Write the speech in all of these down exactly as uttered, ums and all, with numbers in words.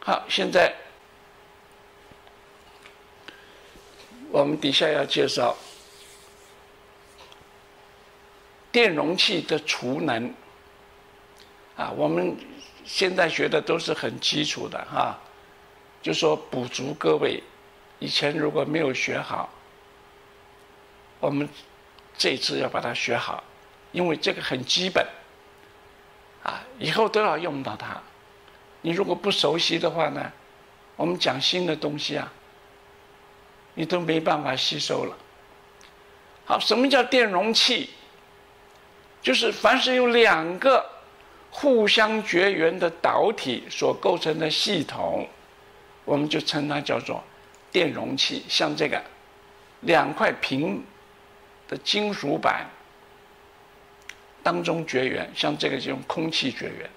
好，现在我们底下要介绍电容器的储能啊，我们现在学的都是很基础的哈、啊，就说补足各位以前如果没有学好，我们这一次要把它学好，因为这个很基本啊，以后都要用到它。你如果不熟悉的话呢，我们讲新的东西啊，你都没办法吸收了。好，什么叫电容器？就是凡是有两个互相绝缘的导体所构成的系统，我们就称它叫做电容器。像这个两块平的金属板当中绝缘，像这个就用空气绝缘。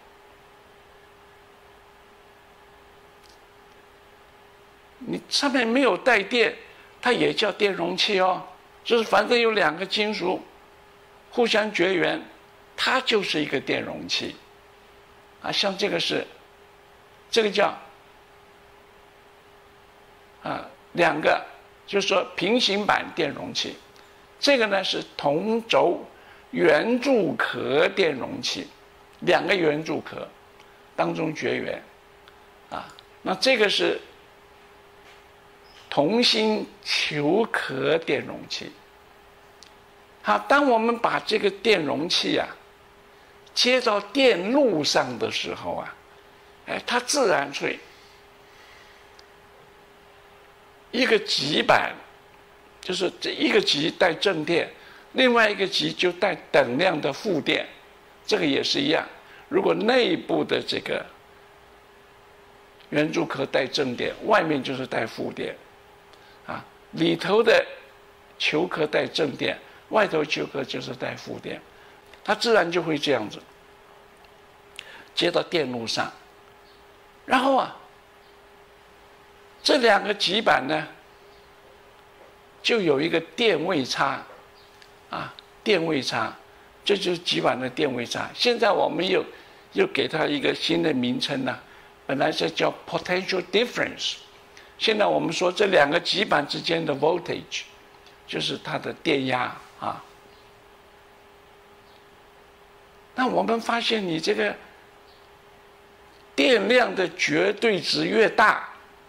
你上面没有带电，它也叫电容器哦。就是反正有两个金属互相绝缘，它就是一个电容器。啊，像这个是，这个叫啊两个，就是说平行板电容器。这个呢是同轴圆柱壳电容器，两个圆柱壳当中绝缘。啊，那这个是同心球壳电容器。好，当我们把这个电容器啊接到电路上的时候啊，哎，它自然会一个极板，就是这一个极带正电，另外一个极就带等量的负电，这个也是一样。如果内部的这个圆柱壳带正电，外面就是带负电。啊，里头的球壳带正电，外头球壳就是带负电，它自然就会这样子接到电路上。然后啊，这两个极板呢，就有一个电位差，啊，电位差，这就是极板的电位差。现在我们又又给它一个新的名称呢、啊，本来是叫 potential difference。现在我们说这两个极板之间的 voltage， 就是它的电压啊。那我们发现你这个电量的绝对值越大，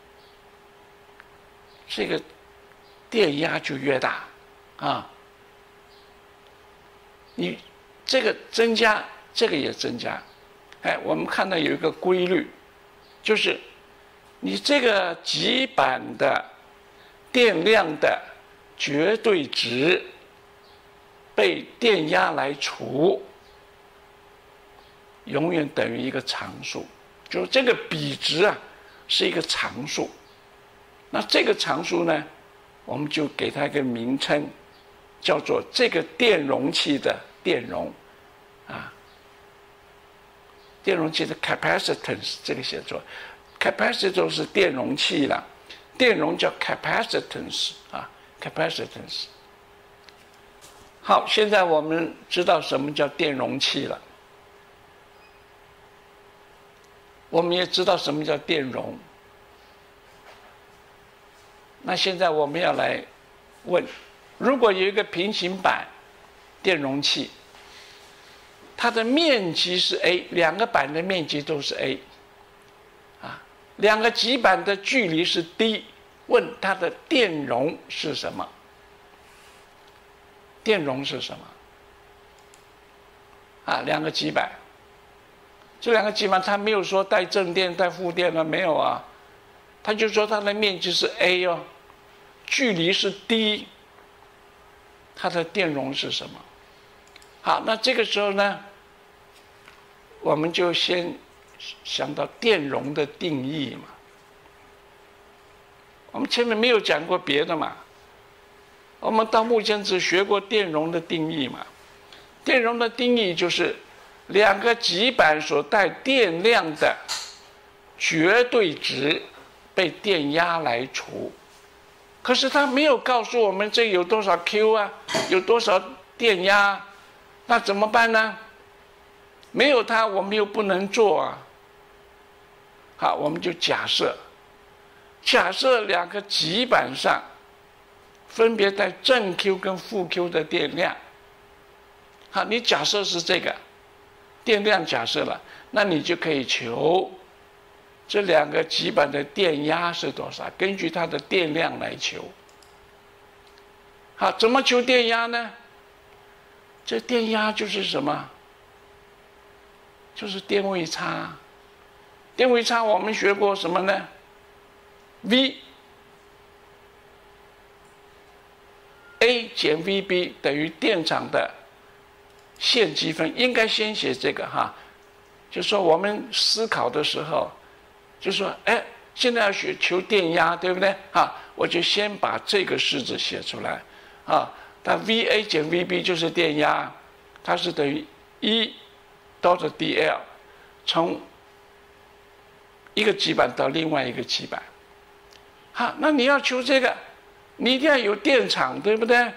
这个电压就越大啊。你这个增加，这个也增加。哎，我们看到有一个规律，就是你这个极板的电量的绝对值被电压来除，永远等于一个常数，就是这个比值啊是一个常数。那这个常数呢，我们就给它一个名称，叫做这个电容器的电容啊，电容器的 capacitance， 这个写作。capacitor 是电容器了，电容叫 capacitance 啊 ，capacitance。好，现在我们知道什么叫电容器了，我们也知道什么叫电容。那现在我们要来问，如果有一个平行板电容器，它的面积是 A， 两个板的面积都是 A。两个极板的距离是 d， 问它的电容是什么？电容是什么？啊，两个极板，这两个极板它没有说带正电带负电了，没有啊，它就说它的面积是 a 哦，距离是 d， 它的电容是什么？好，那这个时候呢，我们就先想到电容的定义嘛，我们前面没有讲过别的嘛，我们到目前只学过电容的定义嘛。电容的定义就是两个极板所带电量的绝对值被电压来除，可是它没有告诉我们这有多少 Q 啊，有多少电压，那怎么办呢？没有它我们又不能做啊。 好，我们就假设，假设两个极板上分别带正 Q 跟负 Q 的电量。好，你假设是这个电量假设了，那你就可以求这两个极板的电压是多少，根据它的电量来求。好，怎么求电压呢？这电压就是什么？就是电位差。电位差我们学过什么呢 ？V A 减 V B 等于电场的线积分，应该先写这个哈。就说我们思考的时候，就说哎，现在要学求电压，对不对？啊，我就先把这个式子写出来啊。它 V A 减 V B 就是电压，它是等于一 dot D L， 从一个极板到另外一个极板。好，那你要求这个，你一定要有电场，对不对？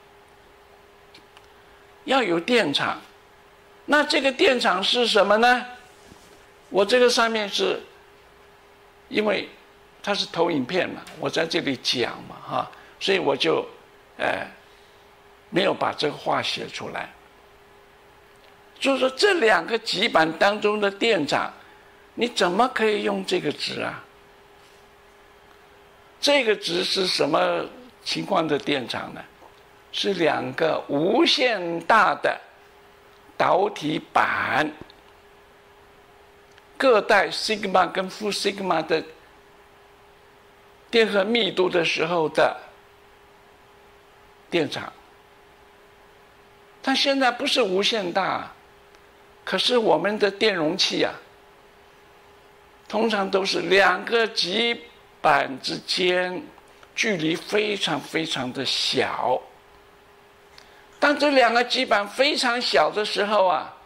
要有电场，那这个电场是什么呢？我这个上面是，因为它是投影片嘛，我在这里讲嘛，哈，所以我就，呃，没有把这个话写出来。就是说，这两个极板当中的电场，你怎么可以用这个值啊？这个值是什么情况的电场呢？是两个无限大的导体板各带 sigma 跟负 sigma 的电荷密度的时候的电场。它现在不是无限大，可是我们的电容器啊，通常都是两个极板之间距离非常非常的小。当这两个极板非常小的时候啊，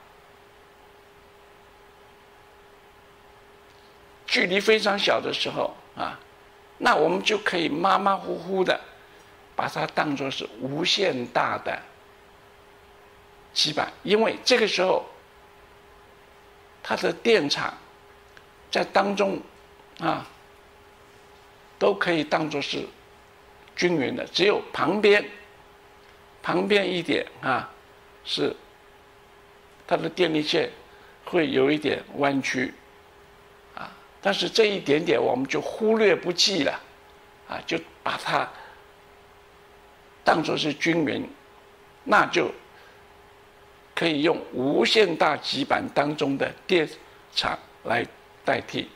距离非常小的时候啊，那我们就可以马马虎虎的把它当作是无限大的极板，因为这个时候它的电场在当中啊都可以当作是均匀的，只有旁边旁边一点啊是它的电力线会有一点弯曲啊，但是这一点点我们就忽略不计了啊，就把它当作是均匀，那就可以用无限大极板当中的电场来代替。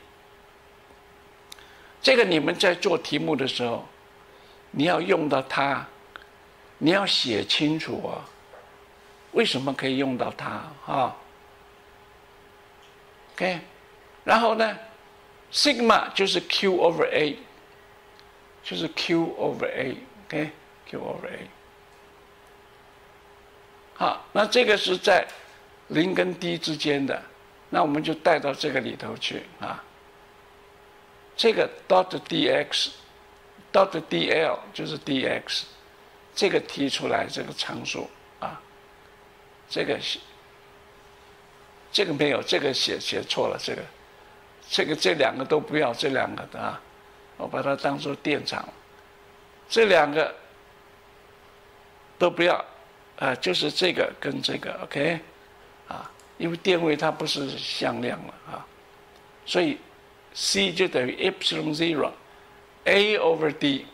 这个你们在做题目的时候，你要用到它，你要写清楚啊，为什么可以用到它啊 ？OK， 然后呢 ，sigma 就是 Q over A， 就是 Q over A，OK，Q over A。好，那这个是在零跟 D 之间的，那我们就带到这个里头去啊。这个 dot dx dot dl 就是 dx， 这个提出来这个常数啊，这个这个没有，这个写写错了，这个这个这两个都不要，这两个的啊，我把它当作电场，这两个都不要啊，就是这个跟这个 OK 啊，因为电位它不是向量了啊，所以 C 就等于 epsilon zero A over D。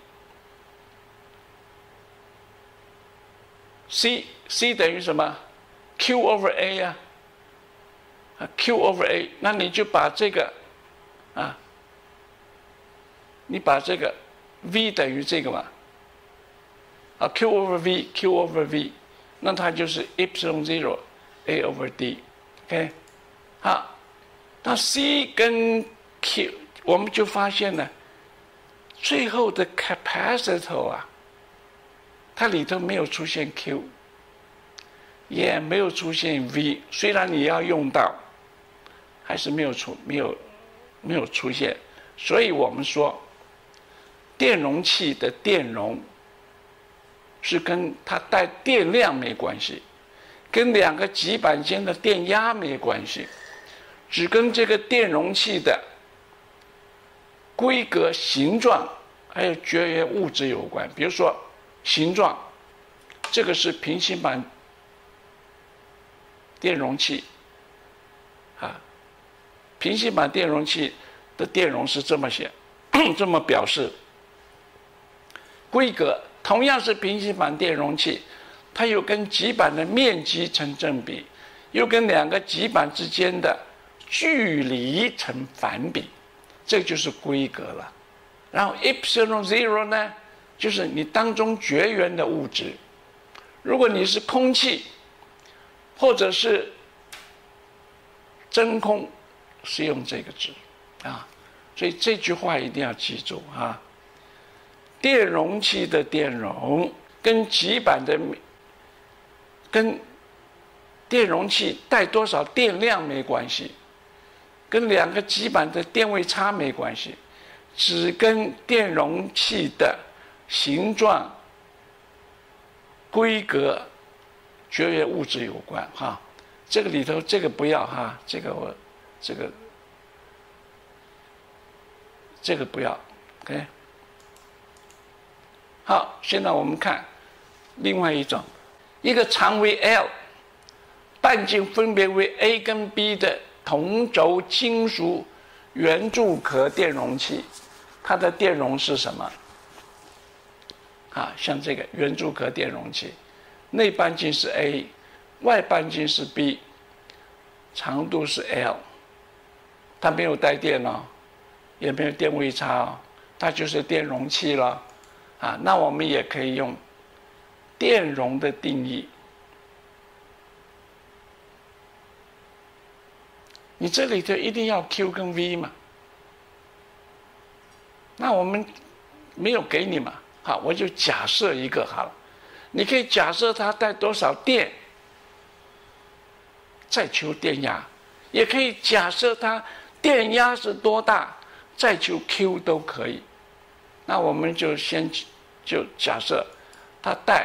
C C 等于什么 ？Q over A 呀、啊，啊 Q over A， 那你就把这个啊，你把这个 V 等于这个嘛，啊 Q over V，Q over V， 那它就是 epsilon zero A over D，OK， 好，那 C 跟 Q 我们就发现了，最后的 capacitor 啊，它里头没有出现 Q， 也没有出现 V， 虽然你要用到，还是没有出没有没有出现，所以我们说，电容器的电容是跟它带电量没关系，跟两个极板间的电压没关系，只跟这个电容器的规格、形状还有绝缘物质有关。比如说形状，这个是平行板电容器啊，平行板电容器的电容是这么写，这么表示。规格同样是平行板电容器，它又跟极板的面积成正比，又跟两个极板之间的距离成反比，这就是规格了。然后 epsilon zero 呢，就是你当中绝缘的物质。如果你是空气，或者是真空，是用这个字啊。所以这句话一定要记住啊。电容器的电容跟极板的跟电容器带多少电量没关系，跟两个极板的电位差没关系，只跟电容器的形状、规格、绝缘物质有关哈。这个里头这个不要哈，这个我这个这个不要 ，OK。好，现在我们看另外一种，一个长为 L、半径分别为 A 跟 B 的同轴金属圆柱壳电容器，它的电容是什么？啊，像这个圆柱壳电容器，内半径是 A， 外半径是 B， 长度是 L， 它没有带电哦，也没有电位差哦，它就是电容器了。啊，那我们也可以用电容的定义。你这里头一定要 Q 跟 V 嘛？那我们没有给你嘛？好，我就假设一个好了。你可以假设它带多少电，再求电压；也可以假设它电压是多大，再求 Q 都可以。那我们就先就假设它带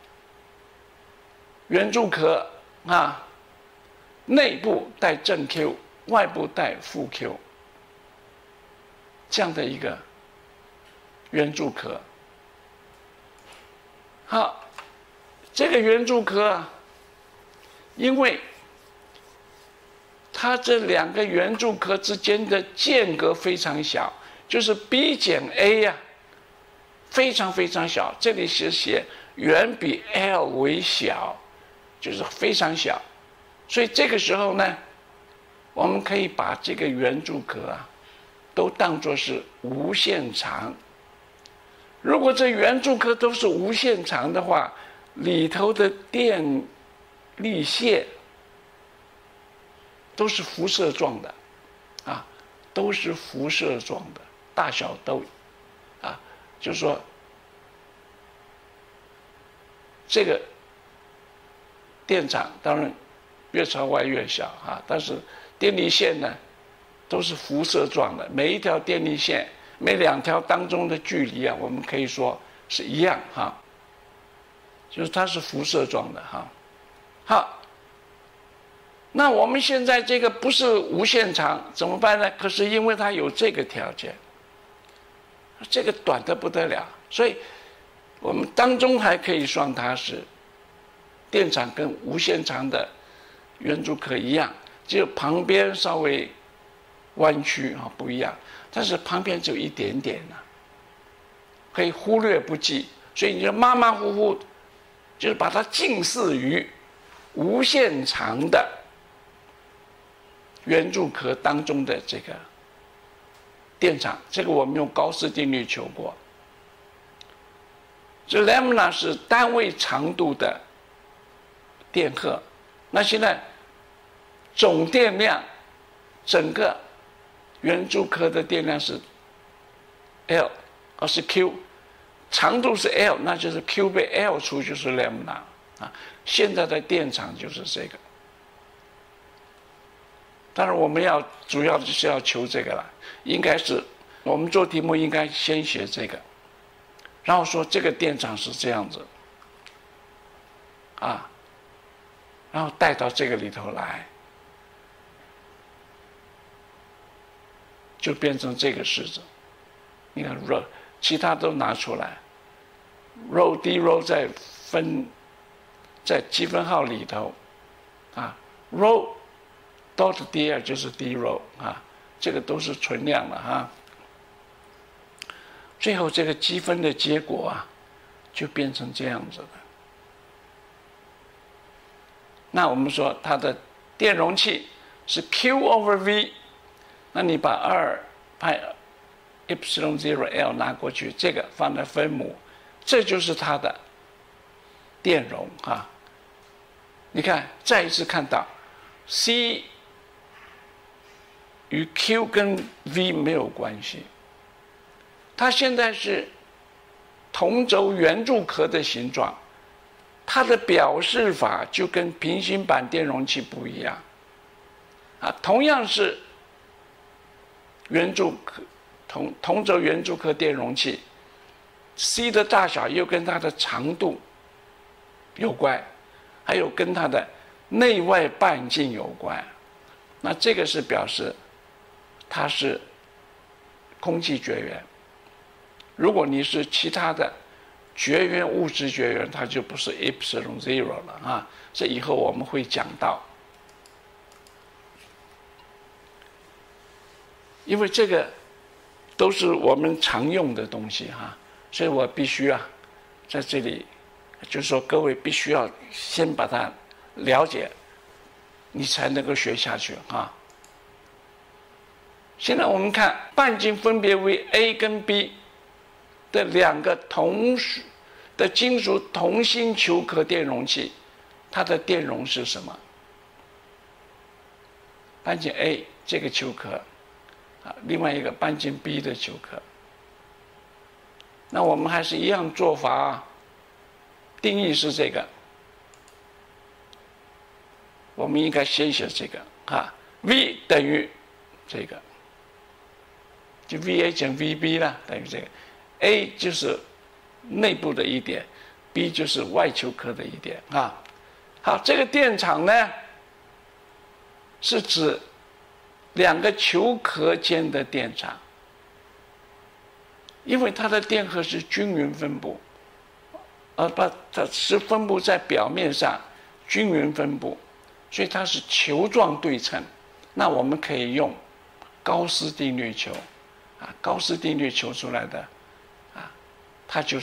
圆柱壳啊，内部带正 Q， 外部带负 Q， 这样的一个圆柱壳。好，这个圆柱壳啊，因为它这两个圆柱壳之间的间隔非常小，就是 B 减 A 呀、啊，非常非常小。这里是写远比 L 为小，就是非常小。所以这个时候呢，我们可以把这个圆柱壳啊，都当作是无限长。如果这圆柱壳都是无限长的话，里头的电力线都是辐射状的，啊，都是辐射状的，大小都，啊，就是说，这个电场当然越朝外越小啊，但是电力线呢都是辐射状的，每一条电力线。每两条当中的距离啊，我们可以说是一样哈，就是它是辐射状的哈。好，那我们现在这个不是无限长怎么办呢？可是因为它有这个条件，这个短得不得了，所以我们当中还可以算它是电场跟无限长的圆柱壳一样，只有旁边稍微弯曲啊不一样。但是旁边只有一点点呢、啊，可以忽略不计，所以你就马马虎虎，就是把它近似于无限长的圆柱壳当中的这个电场。这个我们用高斯定律求过。这 lambda 是单位长度的电荷，那现在总电量，整个圆柱壳的电量是 L， 而是 Q， 长度是 L， 那就是 Q 被 L 除就是 lambda 啊。现在的电场就是这个。当然，我们要主要就是要求这个了，应该是我们做题目应该先写这个，然后说这个电场是这样子啊，然后带到这个里头来。就变成这个式子你看 rho， 其他都拿出来 ，rho d rho 在分在积分号里头啊 ，rho dot dr 就是 d rho 啊，这个都是存量了哈。最后这个积分的结果啊，就变成这样子的。那我们说它的电容器是 Q over V， 那你把二派 epsilon zero L 拿过去，这个放在分母，这就是它的电容啊。你看，再一次看到 C 与 Q 跟 V 没有关系。它现在是同轴圆柱壳的形状，它的表示法就跟平行板电容器不一样啊。同样是圆柱壳同同轴圆柱壳电容器 ，C 的大小又跟它的长度有关，还有跟它的内外半径有关。那这个是表示它是空气绝缘。如果你是其他的绝缘物质绝缘，它就不是 epsilon zero 了啊。这以后我们会讲到，因为这个都是我们常用的东西哈、啊，所以我必须啊，在这里就是说各位必须要先把它了解，你才能够学下去啊。现在我们看半径分别为 A 跟 B。的两个同的金属同心球壳电容器，它的电容是什么？半径 A 这个球壳啊，另外一个半径 B 的球壳。那我们还是一样做法啊，定义是这个，我们应该先写这个啊 ，V 等于这个，就 V A 减 V B 啦，等于这个。A 就是内部的一点 ，B 就是外球壳的一点啊。好，这个电场呢，是指两个球壳间的电场，因为它的电荷是均匀分布，而不它是分布在表面上均匀分布，所以它是球状对称。那我们可以用高斯定律求啊，高斯定律求出来的。它就是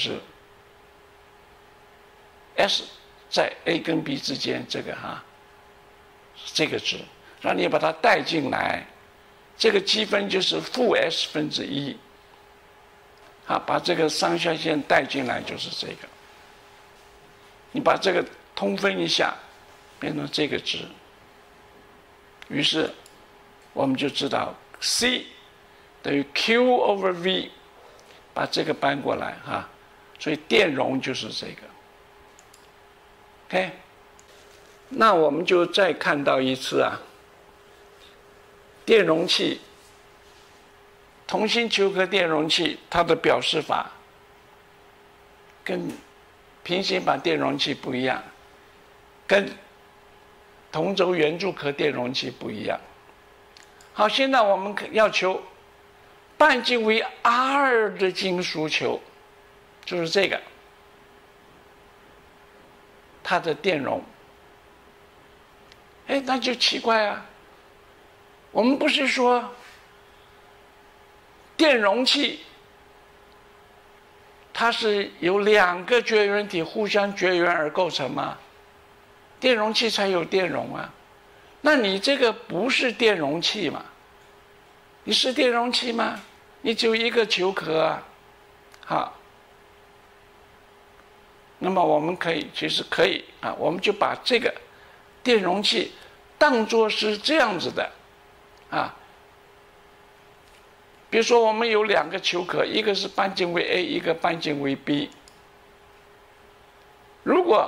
S 在 A 跟 B 之间这个哈、啊，这个值，让你把它带进来，这个积分就是负 S 分之一，啊，把这个上下线带进来就是这个，你把这个通分一下，变成这个值，于是我们就知道 C 等于 Q over V。把这个搬过来哈、啊，所以电容就是这个。OK， 那我们就再看到一次啊，电容器，同心球壳电容器，它的表示法跟平行板电容器不一样，跟同轴圆柱壳电容器不一样。好，现在我们要求。半径为 R 的金属球，就是这个，它的电容。哎，那就奇怪啊！我们不是说电容器它是由两个绝缘体互相绝缘而构成吗？电容器才有电容啊，那你这个不是电容器嘛？你是电容器吗？你只有一个球壳啊，好。那么我们可以，其实可以啊，我们就把这个电容器当作是这样子的啊。比如说，我们有两个球壳，一个是半径为 A， 一个半径为 B。如果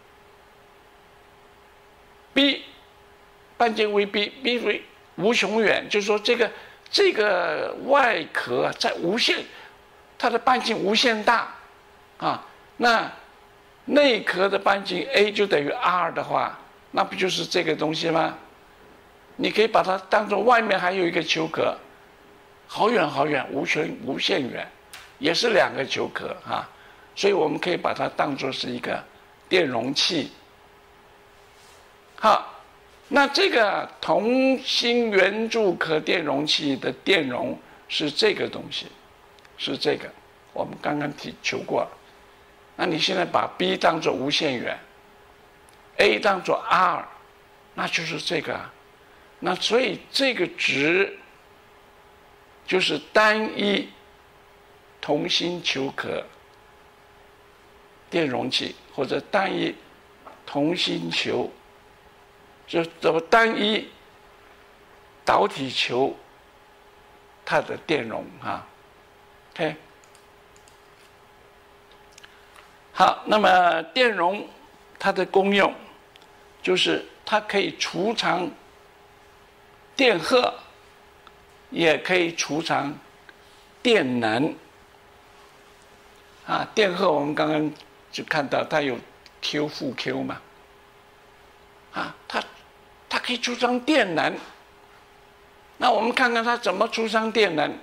B 半径为 B，B 为无穷远，就是说这个。这个外壳在无限，它的半径无限大，啊，那内壳的半径 A 就等于 R 的话，那不就是这个东西吗？你可以把它当做外面还有一个球壳， 好远好远，无限无限远，也是两个球壳啊，所以我们可以把它当作是一个电容器。好，那这个同心圆柱壳电容器的电容是这个东西，是这个，我们刚刚提求过了。那你现在把 B 当作无限远 ，A 当作 R， 那就是这个啊。那所以这个值就是单一同心球壳电容器，或者单一同心球，就怎么单一导体球它的电容啊 ，OK。好，那么电容它的功用就是它可以储藏电荷，也可以储藏电能。啊，电荷我们刚刚就看到它有 Q 负 Q 嘛，啊，它它可以储藏电能。那我们看看它怎么储藏电能。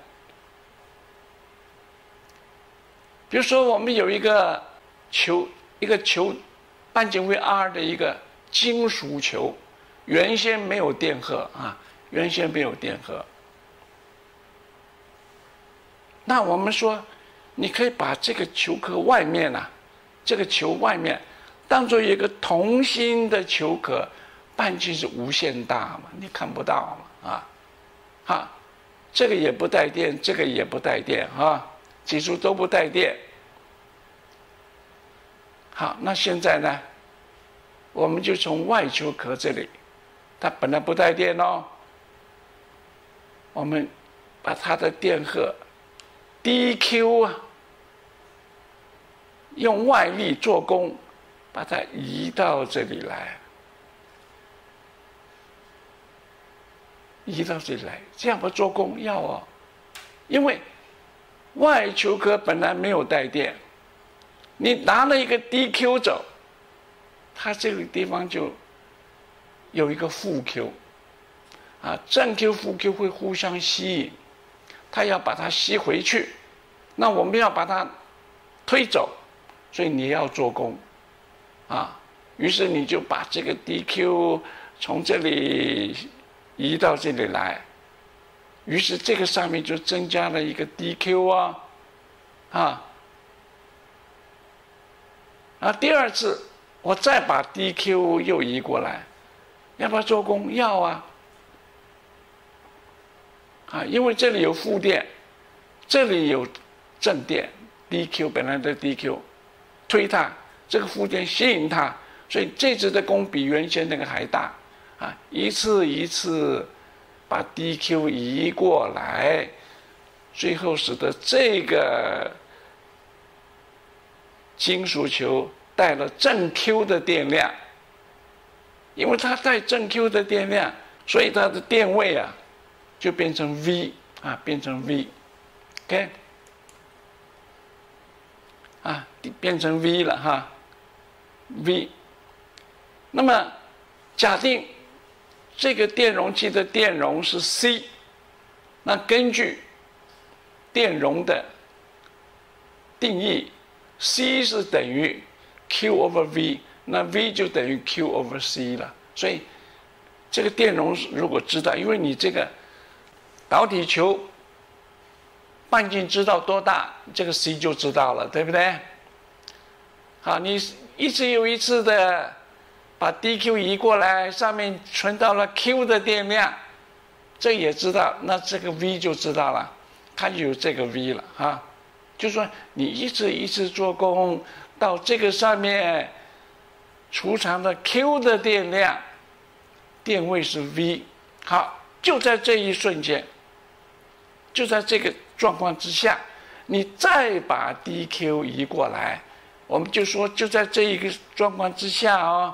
比如说，我们有一个球，一个球半径为 r 的一个金属球，原先没有电荷啊，原先没有电荷。那我们说，你可以把这个球壳外面啊，这个球外面当做一个同心的球壳，半径是无限大嘛，你看不到嘛啊，哈，这个也不带电，这个也不带电啊，几处都不带电。好，那现在呢，我们就从外球壳这里，它本来不带电哦，我们把它的电荷 dQ 啊，用外力做功，把它移到这里来，移到这里来，这样不做功要哦，因为外球壳本来没有带电。你拿了一个 dQ 走，它这个地方就有一个负 Q， 啊，正 Q 负 Q 会互相吸引，它要把它吸回去，那我们要把它推走，所以你要做功，啊，于是你就把这个 dQ 从这里移到这里来，于是这个上面就增加了一个 dQ 啊，啊。啊，第二次我再把 dQ 又移过来，要不要做功？要啊！啊，因为这里有负电，这里有正电 ，dQ 本来的 dQ 推它，这个负电吸引它，所以这次的功比原先那个还大啊！一次一次把 dQ 移过来，最后使得这个金属球带了正 Q 的电量，因为它带正 Q 的电量，所以它的电位啊就变成 V 啊，变成 V，OK， 啊，变成 V 了哈 ，V。那么假定这个电容器的电容是 C， 那根据电容的定义。C 是等于 Q over V， 那 V 就等于 Q over C 了。所以这个电容如果知道，因为你这个导体球半径知道多大，这个 C 就知道了，对不对？好，你一次又一次的把 dQ 移过来，上面存到了 Q 的电量，这也知道，那这个 V 就知道了，它就有这个 V 了哈。就说你一次一次做功到这个上面储藏的 Q 的电量，电位是 V， 好，就在这一瞬间，就在这个状况之下，你再把 dQ 移过来，我们就说就在这一个状况之下哦，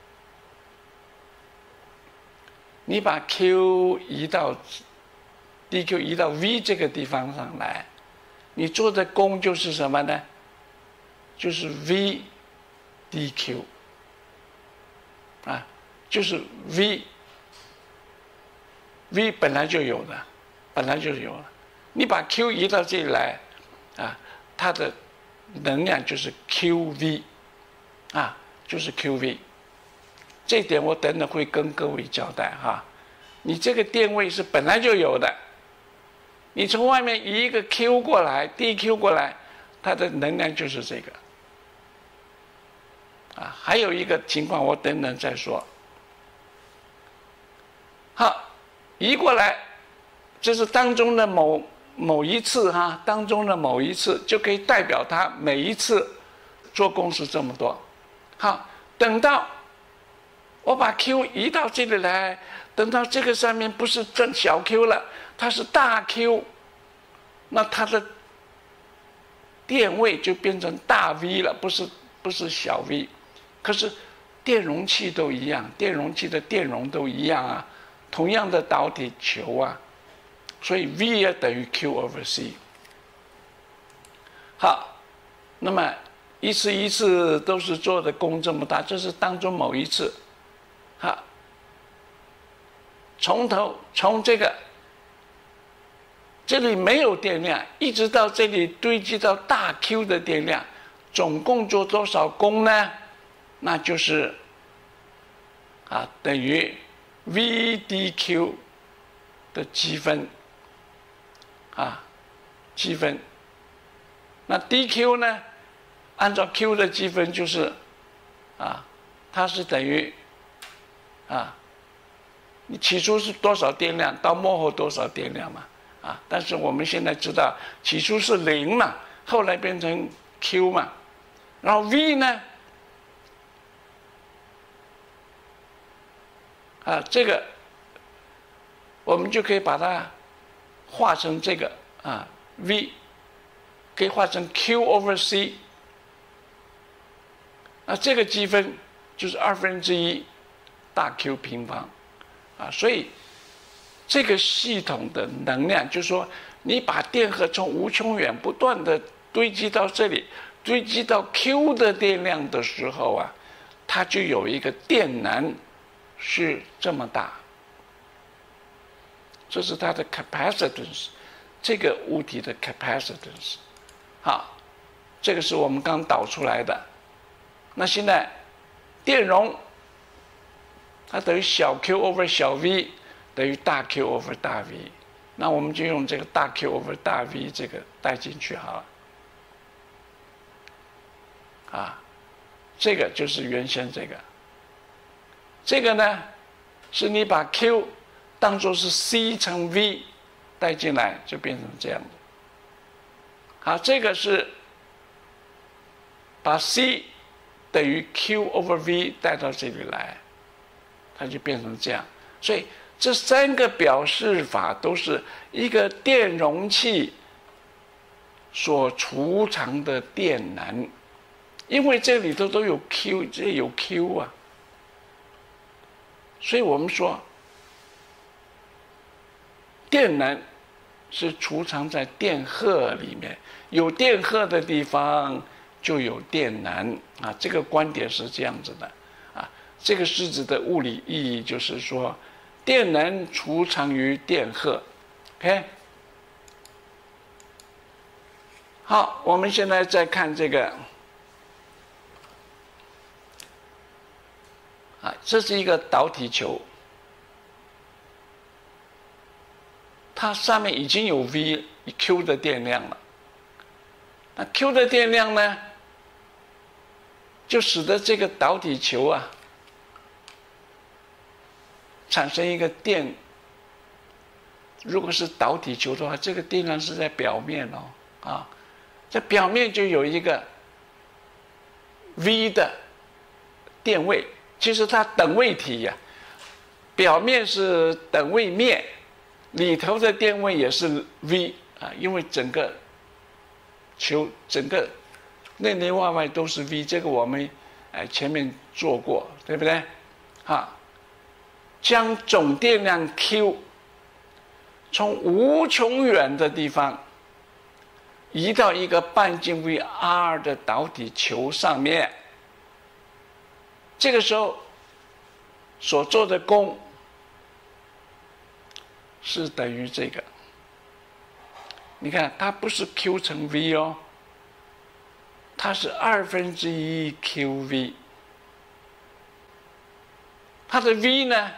你把 Q 移到 dQ 移到 V 这个地方上来。你做的功就是什么呢？就是 V dQ 啊，就是 V，V 本来就有的，本来就有了。 你把 Q 移到这里来，啊，它的能量就是 Q V， 啊，就是 Q V。这一点我等等会跟各位交代哈。你这个电位是本来就有的，你从外面移一个 Q 过来 ，D Q 过来，它的能量就是这个。啊，还有一个情况，我等等再说。好，移过来，这是当中的某某一次哈，当中的某一次就可以代表它每一次做功是这么多。好，等到我把 Q 移到这里来，等到这个上面不是正小 Q 了，它是大 Q， 那它的电位就变成大 V 了，不是不是小 V。可是电容器都一样，电容器的电容都一样啊，同样的导体球啊，所以 V 也等于 Q over C。好，那么一次一次都是做的功这么大，这是当中某一次。好，从头从这个这里没有电量，一直到这里堆积到大 Q 的电量，总共做多少功呢？那就是啊等于 V D Q 的积分啊积分。那 D Q 呢？按照 Q 的积分就是啊，它是等于啊，你起初是多少电量，到末后多少电量嘛啊？但是我们现在知道，起初是零嘛，后来变成 Q 嘛，然后 V 呢？啊，这个我们就可以把它化成这个啊 V， 可以化成 Q over C。那这个积分就是二分之一大 Q 平方，啊，所以这个系统的能量，就是说你把电荷从无穷远不断的堆积到这里，堆积到 Q 的电量的时候啊，它就有一个电能。是这么大，这是它的 capacitance， 这个物体的 capacitance。好，这个是我们刚导出来的。那现在电容，它等于小 Q over 小 V 等于大 Q over 大 V， 那我们就用这个大 Q over 大 V 这个带进去好了。啊，这个就是原先这个。这个呢，是你把 Q 当作是 C 乘 V 带进来，就变成这样的。好，这个是把 C 等于 Q over V 带到这里来，它就变成这样。所以这三个表示法都是一个电容器所储藏的电能，因为这里头都有 Q， 这有 Q 啊。所以我们说，电能是储藏在电荷里面，有电荷的地方就有电能啊。这个观点是这样子的啊。这个式子的物理意义就是说，电能储藏于电荷。OK， 好，我们现在再看这个。啊，这是一个导体球，它上面已经有 V Q 的电量了。那 Q 的电量呢，就使得这个导体球啊，产生一个电。如果是导体球的话，这个电量是在表面哦，啊，在表面就有一个 V 的电位。其实它等位体呀、啊，表面是等位面，里头的电位也是 V 啊，因为整个球整个内内外外都是 V， 这个我们哎前面做过，对不对？啊，将总电量 Q 从无穷远的地方移到一个半径 V R 的导体球上面。这个时候所做的功是等于这个你看它不是 Q 乘 V 哦，它是二分之一 Q V。它的 V 呢，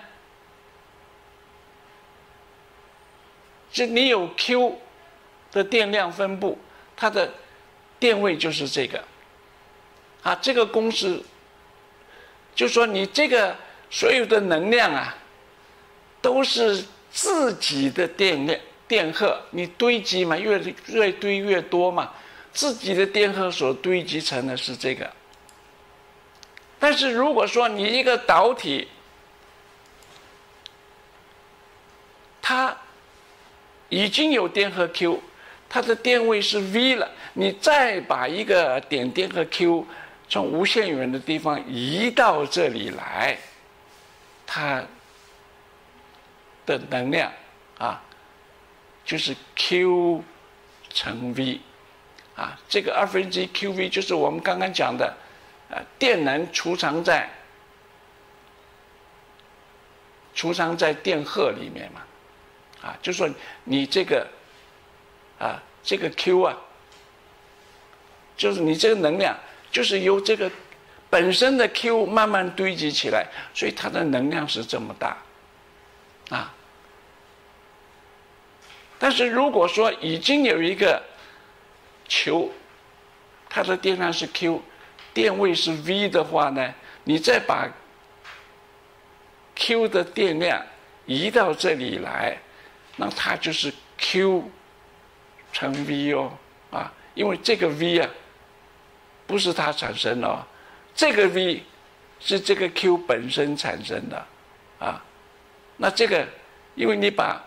就你有 Q 的电量分布，它的电位就是这个。啊，这个公式就说你这个所有的能量啊，都是自己的电量电荷，你堆积嘛，越越堆越多嘛，自己的电荷所堆积成的是这个。但是如果说你一个导体，它已经有电荷 Q， 它的电位是 V 了，你再把一个点电荷 Q 从无限远的地方移到这里来，它的能量啊，就是 Q 乘 V 啊，这个二分之一 Q V 就是我们刚刚讲的，呃，电能储藏在储藏在电荷里面嘛。啊，就说你这个，啊，这个 Q 啊，就是你这个能量，就是由这个本身的 Q 慢慢堆积起来，所以它的能量是这么大，啊。但是如果说已经有一个球，它的电量是 Q， 电位是 V 的话呢，你再把 Q 的电量移到这里来。那它就是 Q 乘 V 哦，啊，因为这个 V 啊，不是它产生的哦，这个 V 是这个 Q 本身产生的，啊，那这个，因为你把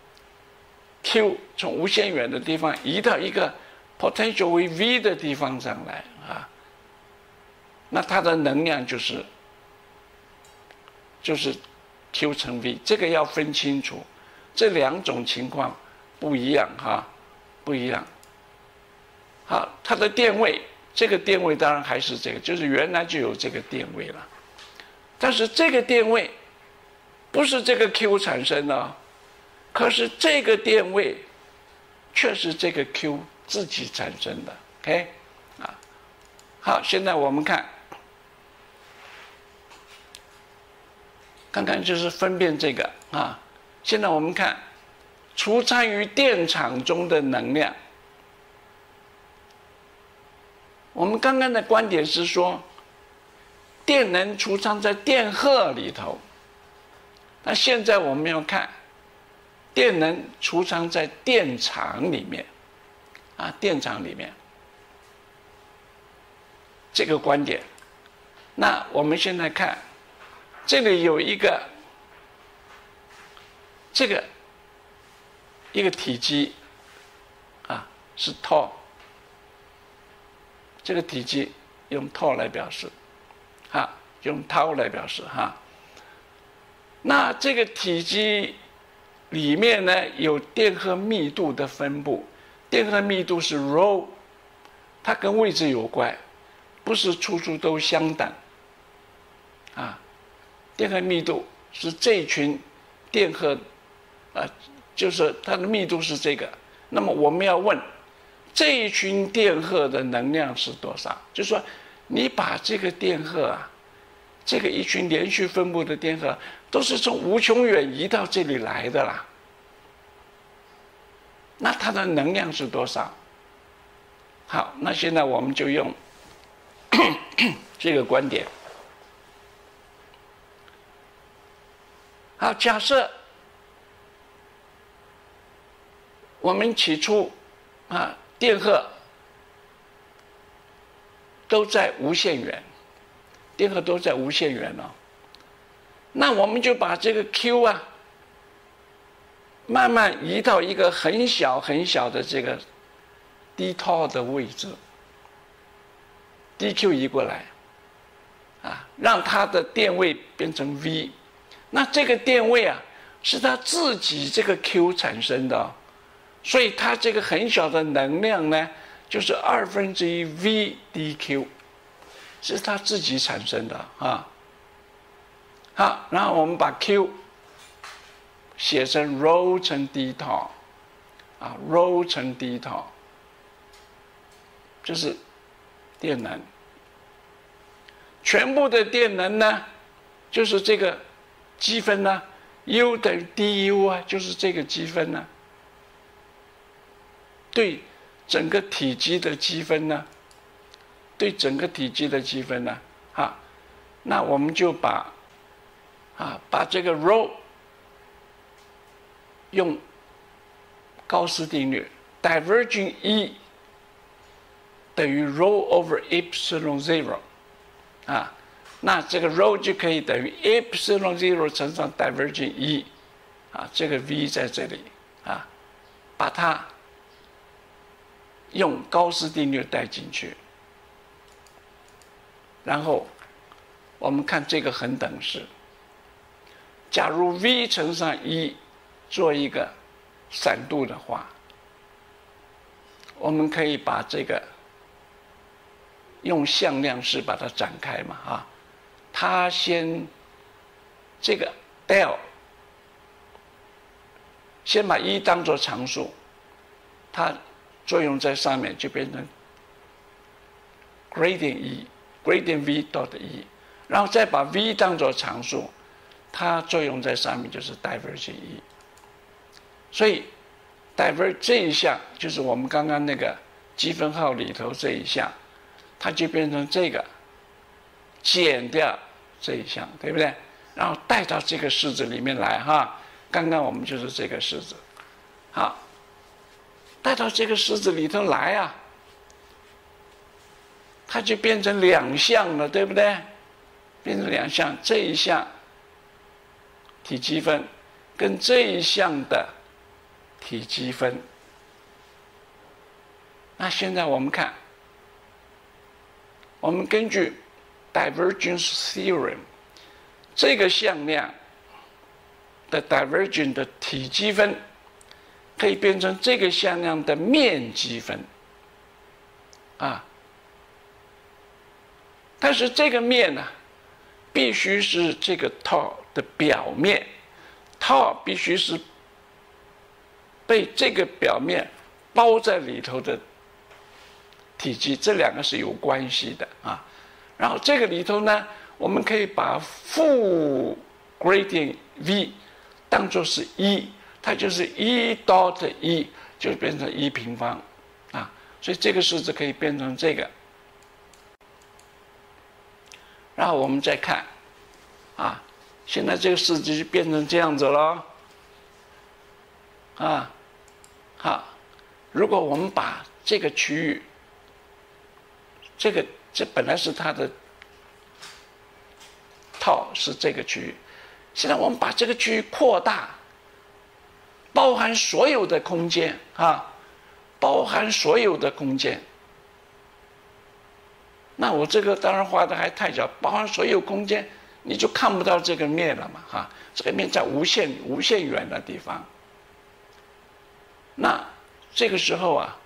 Q 从无限远的地方移到一个 potential 为 V 的地方上来啊，那它的能量就是就是 Q 乘 V， 这个要分清楚。这两种情况不一样哈，不一样。好，它的电位，这个电位当然还是这个，就是原来就有这个电位了。但是这个电位不是这个 Q 产生的，可是这个电位却是这个 Q 自己产生的。OK， 啊，好，现在我们看，看看就是分辨这个啊。现在我们看，储藏于电场中的能量。我们刚刚的观点是说，电能储藏在电荷里头。那现在我们要看，电能储藏在电场里面，啊，电场里面。这个观点。那我们现在看，这里有一个。这个一个体积啊是 tau， 这个体积用 tau 来表示，啊，用 tau 来表示哈。那这个体积里面呢有电荷密度的分布，电荷密度是 rho， 它跟位置有关，不是处处都相等，啊，电荷密度是这一群电荷。啊，就是它的密度是这个，那么我们要问这一群电荷的能量是多少？就是说，你把这个电荷啊，这个一群连续分布的电荷，都是从无穷远移到这里来的啦。那它的能量是多少？好，那现在我们就用这个观点。好，假设。我们起初啊，电荷都在无限远，电荷都在无限远哦。那我们就把这个 Q 啊，慢慢移到一个很小很小的这个 d tau 的位置 ，dq 移过来，啊，让它的电位变成 V。那这个电位啊，是它自己这个 Q 产生的哦。所以它这个很小的能量呢，就是二分之一 V dq， 是它自己产生的啊。好，然后我们把 Q 写成 rho 乘 d tau， 啊 ，rho 乘 d 塔，这是电能。全部的电能呢，就是这个积分呢 ，U 等于 du 啊，就是这个积分呢。对整个体积的积分呢，对整个体积的积分呢，啊，那我们就把啊把这个 rho 用高斯定律 ，diverging E 等于 rho over epsilon zero。啊，那这个 rho 就可以等于 epsilon zero 乘上 diverging E， 啊，这个 v 在这里啊，把它用高斯定律带进去，然后我们看这个恒等式，假如 v 乘上一做一个闪度的话，我们可以把这个用向量式把它展开嘛，啊，它先这个 del 先把一当作常数，它作用在上面就变成 gradient 一 gradient v dot 一，然后再把 v 当作常数，它作用在上面就是 divergent 一，所以 diverge 这一项就是我们刚刚那个积分号里头这一项。它就变成这个减掉这一项，对不对？然后带到这个式子里面来哈。刚刚我们就是这个式子，好，带到这个式子里头来啊，它就变成两项了，对不对？变成两项，这一项体积分跟这一项的体积分。那现在我们看。我们根据 divergence theorem 这个向量的 divergence 的体积分可以变成这个向量的面积分啊，但是这个面呢、啊，必须是这个 tau 的表面 ，tau 必须是被这个表面包在里头的。体积这两个是有关系的啊，然后这个里头呢，我们可以把负 gradient v 当作是一，它就是一 dot 一，就变成一平方啊，所以这个式子可以变成这个。然后我们再看啊，现在这个式子就变成这样子了啊，好，如果我们把这个区域。这个这本来是它的套是这个区域，现在我们把这个区域扩大，包含所有的空间啊，包含所有的空间。那我这个当然画的还太小，包含所有空间，你就看不到这个面了嘛，哈，这个面在无限无限远的地方。那这个时候啊。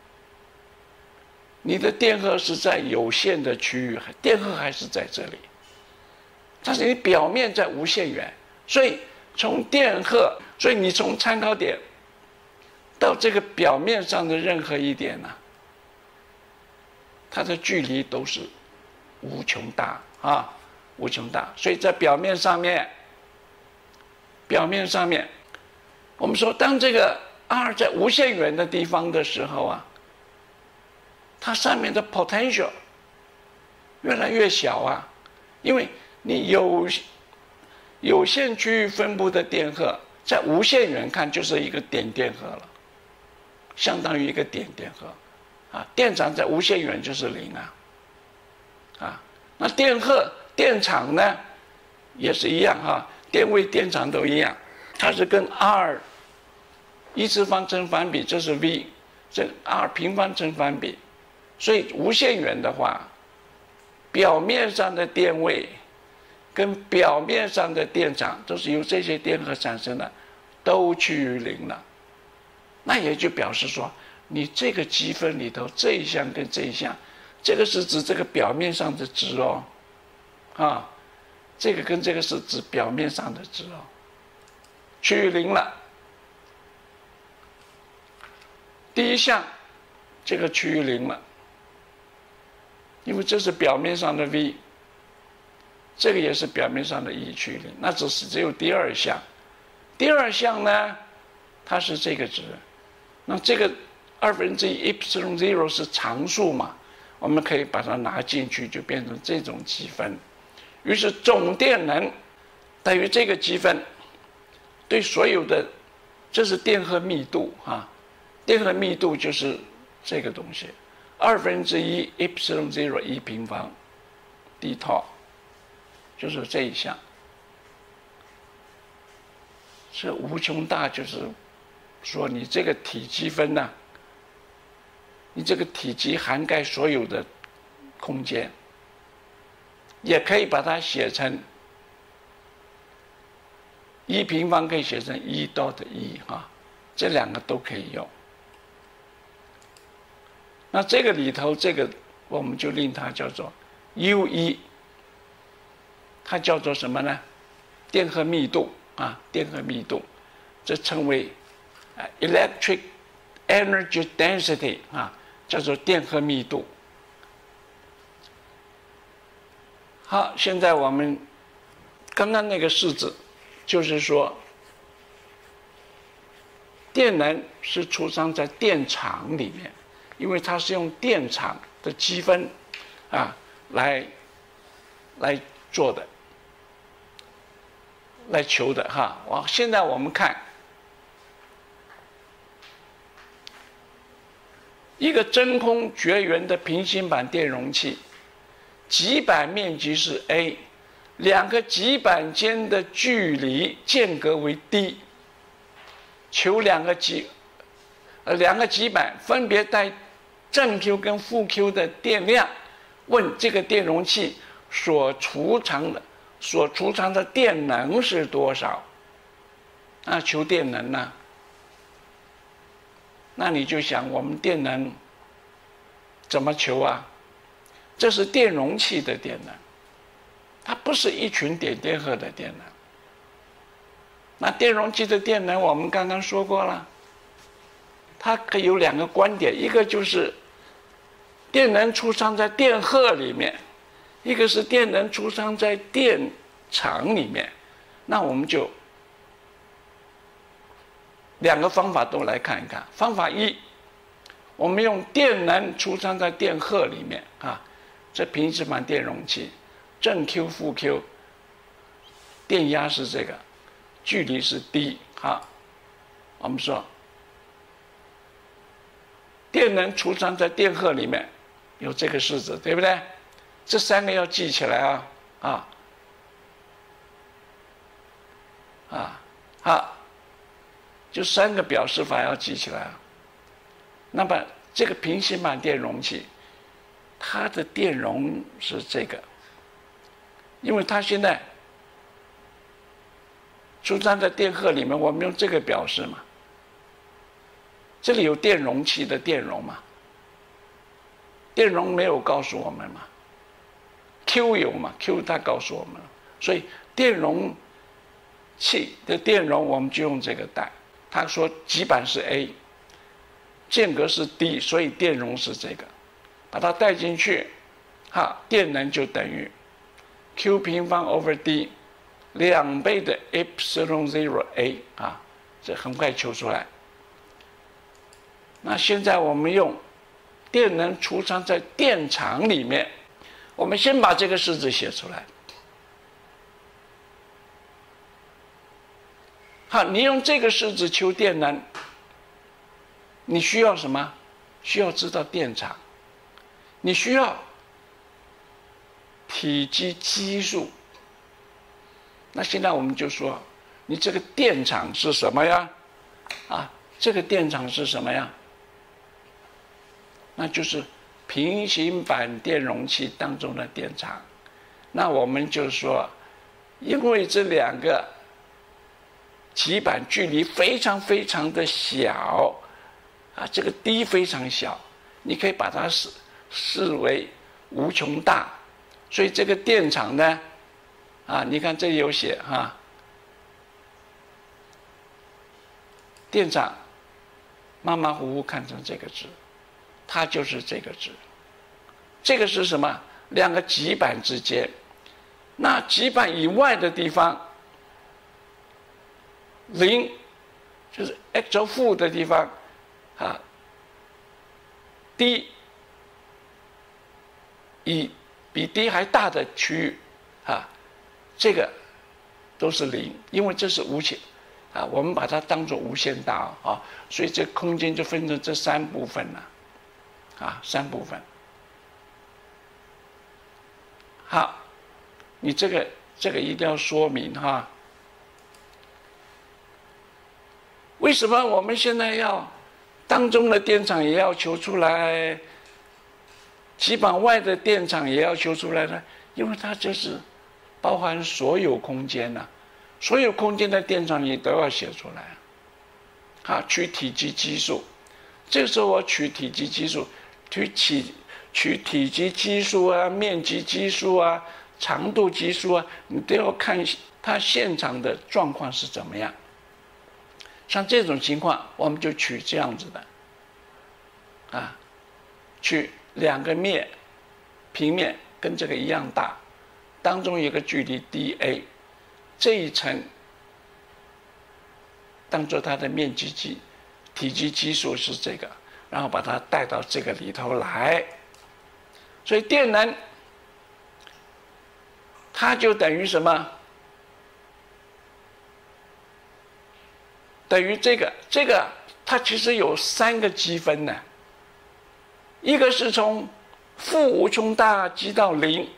你的电荷是在有限的区域，电荷还是在这里，但是你表面在无限远，所以从电荷，所以你从参考点到这个表面上的任何一点呢、啊，它的距离都是无穷大啊，无穷大。所以在表面上面，表面上面，我们说当这个 r 在无限远的地方的时候啊。它上面的 potential 越来越小啊，因为你有有限区域分布的电荷，在无限远看就是一个点电荷了，相当于一个点电荷，啊，电场在无限远就是零啊，啊，那电荷电场呢也是一样哈，电位电场都一样，它是跟 r 一次方成反比，这是 v， 这 r 平方成反比。所以无限远的话，表面上的电位跟表面上的电场都是由这些电荷产生的，都趋于零了。那也就表示说，你这个积分里头这一项跟这一项，这个是指这个表面上的值哦，啊，这个跟这个是指表面上的值哦，趋于零了。 第一项这个趋于零了，因为这是表面上的 v， 这个也是表面上的 e 趋于零，那只是只有第二项。第二项呢，它是这个值，那这个二分之一 epsilon zero 是常数嘛，我们可以把它拿进去，就变成这种积分。于是总电能等于这个积分对所有的，这是电荷密度啊，电荷密度就是这个东西，二分之一 epsilon zero 一平方 d tau， 就是这一项。这无穷大就是说你这个体积分呢、啊，你这个体积涵盖所有的空间，也可以把它写成一平方，可以写成一 dot 一啊，这两个都可以用。那这个里头，这个我们就令它叫做 U 一，它叫做什么呢？电荷密度啊，电荷密度，这称为 electric energy density 啊，叫做电荷密度。好，现在我们刚刚那个式子，就是说，电能是储藏在电场里面，因为它是用电场的积分啊来来做的，来求的哈。哇，现在我们看一个真空绝缘的平行板电容器。极板面积是 a， 两个极板间的距离间隔为 d， 求两个极呃两个极板分别带正 Q 跟负 Q 的电量，问这个电容器所储藏的所储藏的电能是多少？那求电能呢？那你就想我们电能怎么求啊？这是电容器的电能，它不是一群点电荷的电能。那电容器的电能我们刚刚说过了，它可以有两个观点，一个就是电能储藏在电荷里面，一个是电能储藏在电场里面。那我们就两个方法都来看一看。方法一，我们用电能储藏在电荷里面啊。这平行板电容器，正 Q 负 Q， 电压是这个，距离是 d。好，我们说电能储藏在电荷里面，有这个式子，对不对？这三个要记起来啊啊啊好，就三个表示法要记起来啊。那么这个平行板电容器，它的电容是这个，因为它现在储藏在电荷里面，我们用这个表示嘛。这里有电容器的电容嘛，电容没有告诉我们嘛 ，Q 有嘛 ，Q 它告诉我们了，所以电容器的电容我们就用这个带。他说极板是 a， 间隔是 d， 所以电容是这个。把它带进去，哈，电能就等于 Q 平方 over d 两倍的 epsilon zero a 啊，这很快求出来。那现在我们用电能储藏在电场里面，我们先把这个式子写出来。好，你用这个式子求电能，你需要什么？需要知道电场。你需要体积基数。那现在我们就说，你这个电场是什么呀？啊，这个电场是什么呀？那就是平行板电容器当中的电场。那我们就说，因为这两个极板距离非常非常的小，啊，这个 d 非常小，你可以把它视视为无穷大，所以这个电场呢，啊，你看这里有写哈、啊，电场马马虎虎看成这个值，它就是这个值。这个是什么？两个极板之间，那极板以外的地方，零就是 x 轴负的地方啊 ，d 以比 d 还大的区域啊，这个都是零，因为这是无限啊，我们把它当作无限大啊，所以这空间就分成这三部分了啊，三部分。好，你这个这个一定要说明哈。为什么我们现在要当中的电场也要求出来，极板外的电场也要求出来呢？因为它就是包含所有空间呐、啊，所有空间的电场你都要写出来。啊，取体积基数，这个时候我取体积基数，取体取体积基数啊，面积基数啊，长度基数啊，你都要看它现场的状况是怎么样。像这种情况，我们就取这样子的，啊，取两个面，平面跟这个一样大，当中有个距离 dA， 这一层当做它的面积基体积基数是这个，然后把它带到这个里头来。所以电能它就等于什么？等于这个，这个它其实有三个积分呢。一个是从负无穷大积到零，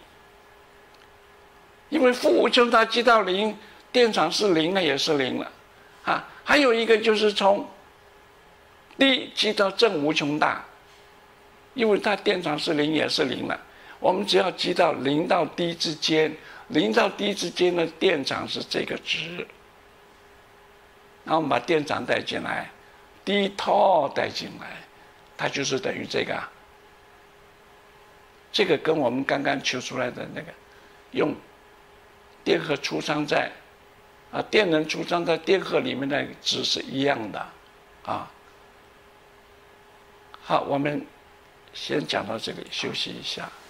因为负无穷大积到零，电场是零了也是零了，啊，还有一个就是从 d 积到正无穷大。因为它电场是零也是零了，我们只要积到零到 d 之间，零到 d 之间的电场是这个值，然后我们把电场带进来 ，d 套带进来，它就是等于这个、啊。这个跟我们刚刚求出来的那个用电荷储藏在啊电能储藏在电荷里面的值是一样的啊。好，我们先讲到这里，休息一下。